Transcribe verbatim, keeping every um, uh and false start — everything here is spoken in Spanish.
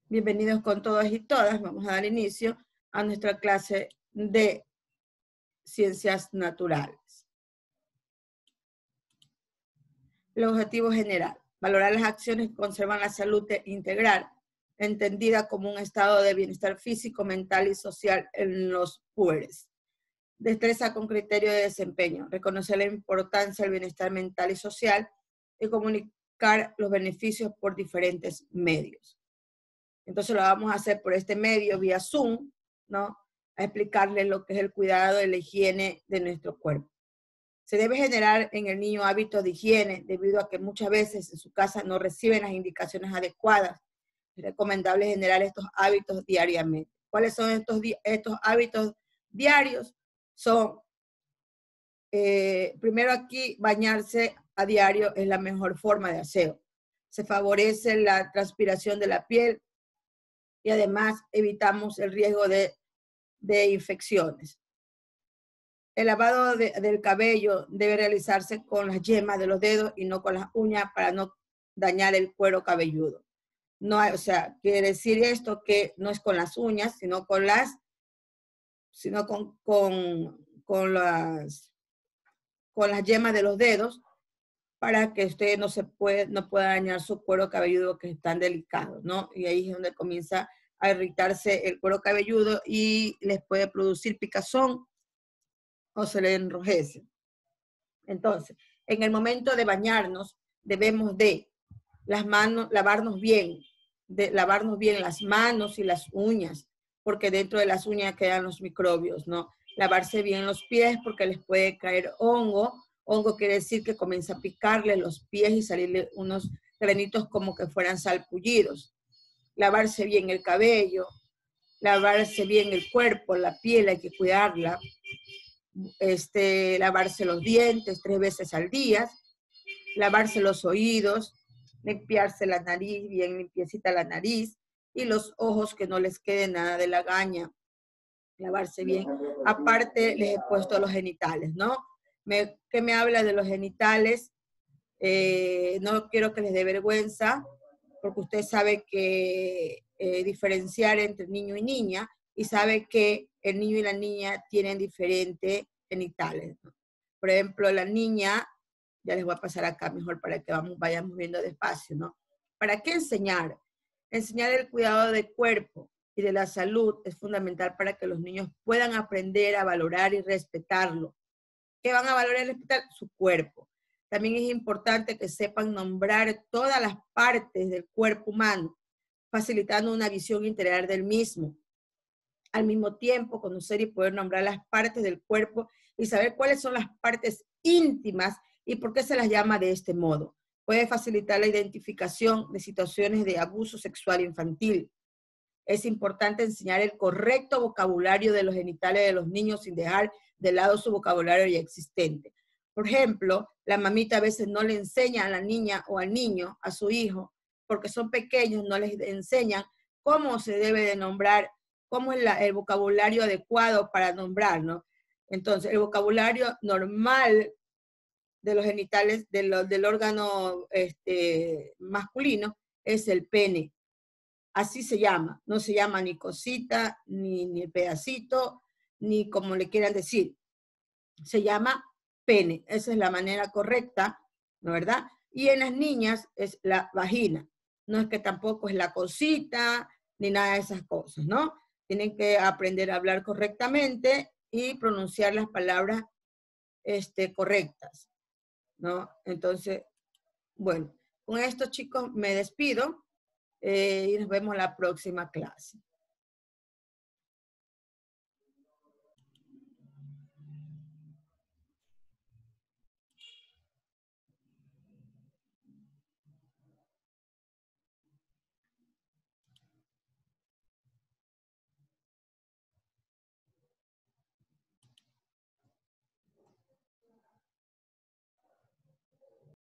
Bienvenidos con todos y todas. Vamos a dar inicio a nuestra clase de Ciencias Naturales. El objetivo general: valorar las acciones que conservan la salud integral, entendida como un estado de bienestar físico, mental y social en los puberes. Destreza con criterio de desempeño: reconocer la importancia del bienestar mental y social y comunicar los beneficios por diferentes medios. Entonces lo vamos a hacer por este medio, vía Zoom, ¿no? A explicarles lo que es el cuidado de la higiene de nuestro cuerpo. Se debe generar en el niño hábitos de higiene, debido a que muchas veces en su casa no reciben las indicaciones adecuadas. Es recomendable generar estos hábitos diariamente. ¿Cuáles son estos, estos hábitos diarios? Son, eh, primero aquí, bañarse a diario es la mejor forma de aseo. Se favorece la transpiración de la piel, y además evitamos el riesgo de, de infecciones. El lavado de, del cabello debe realizarse con las yemas de los dedos y no con las uñas para no dañar el cuero cabelludo. No hay, o sea, quiere decir esto que no es con las uñas, sino con las, sino con, con, con las, con las yemas de los dedos, para que usted no se puede, no pueda dañar su cuero cabelludo, que es tan delicado, ¿no? Y ahí es donde comienza a irritarse el cuero cabelludo y les puede producir picazón o se le enrojece. Entonces, en el momento de bañarnos, debemos de las manos, lavarnos bien, de lavarnos bien las manos y las uñas, porque dentro de las uñas quedan los microbios, ¿no? Lavarse bien los pies porque les puede caer hongo. Hongo quiere decir que comienza a picarle los pies y salirle unos granitos como que fueran salpullidos. Lavarse bien el cabello, lavarse bien el cuerpo, la piel, hay que cuidarla. Este, lavarse los dientes tres veces al día, lavarse los oídos, limpiarse la nariz, bien limpiecita la nariz, y los ojos, que no les quede nada de lagaña, lavarse bien. Aparte les he puesto los genitales, ¿no? Me, ¿Qué me habla de los genitales? Eh, no quiero que les dé vergüenza, porque usted sabe que eh, diferenciar entre niño y niña, y sabe que el niño y la niña tienen diferentes genitales, ¿no? Por ejemplo, la niña, ya les voy a pasar acá mejor para que vamos, vayamos viendo despacio, ¿no? ¿Para qué enseñar? Enseñar el cuidado del cuerpo y de la salud es fundamental para que los niños puedan aprender a valorar y respetarlo. ¿Qué van a valorar y respetar? Su cuerpo. También es importante que sepan nombrar todas las partes del cuerpo humano, facilitando una visión integral del mismo. Al mismo tiempo, conocer y poder nombrar las partes del cuerpo y saber cuáles son las partes íntimas y por qué se las llama de este modo. Puede facilitar la identificación de situaciones de abuso sexual infantil. Es importante enseñar el correcto vocabulario de los genitales de los niños sin dejar de lado su vocabulario ya existente. Por ejemplo, la mamita a veces no le enseña a la niña o al niño, a su hijo, porque son pequeños, no les enseñan cómo se debe de nombrar, cómo es la, el vocabulario adecuado para nombrar, ¿no? Entonces, el vocabulario normal de los genitales, de lo, del órgano este, masculino, es el pene. Así se llama, no se llama ni cosita, ni, ni pedacito, ni como le quieran decir. Se llama pene, esa es la manera correcta, ¿no verdad? Y en las niñas es la vagina, no es que tampoco es la cosita, ni nada de esas cosas, ¿no? Tienen que aprender a hablar correctamente y pronunciar las palabras este, correctas, ¿no? Entonces, bueno, con esto, chicos, me despido. Eh, y nos vemos en la próxima clase.